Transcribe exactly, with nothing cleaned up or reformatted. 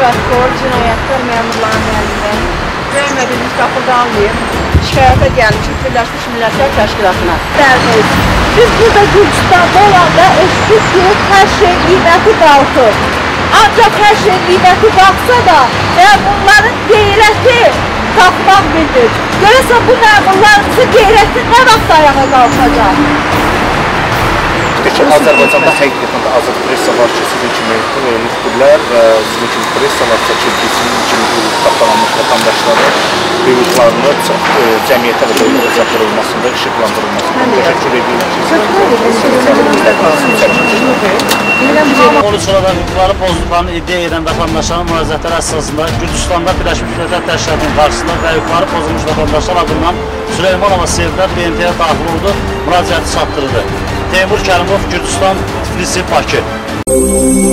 prokuror cinayətlər məmurlarının əlindən görmədiyimiz qapıda almayıb, şikayətə gəlmişik Birləşmiş Millətlər Təşkilatına. Dərmiz, biz burada Gürcüstanda olanda eşitdik ki, hər şey qiyməti qalxır. Ancaq hər şey qiyməti qalxsa da, məmurların qeyrəti qalxmaq bildir. Görəsən bu məmurlarımızın qeyrəti nə vaxt ayağa qalxacaq? Peki Azərbaycanda həqiqətən də azad pressa var ki, sizin kimi müxbirlər və sizin kimi pressalarsa ki, sizin kimi tapdalanmış vətəndaşları hüquqlarını cəmiyyətə və dövlətə çatdırılmasında, işıqlandırılmasında təşəkkür edirlər ki, on üç ildə hüquqları pozduqlarını iddia edən vətəndaşların müraciətləri əsasında Gürcüstanda Birləşmiş Millətlər Təşkilatının qarşısında və hüquqları pozulmuş vətəndaşlar adından Süleymanova Sevdər B M T-yə daxil oldu, müraciəti çatdırıldı. Teymur Kərimov, Gürcüstan, Tiflisi, Bakı.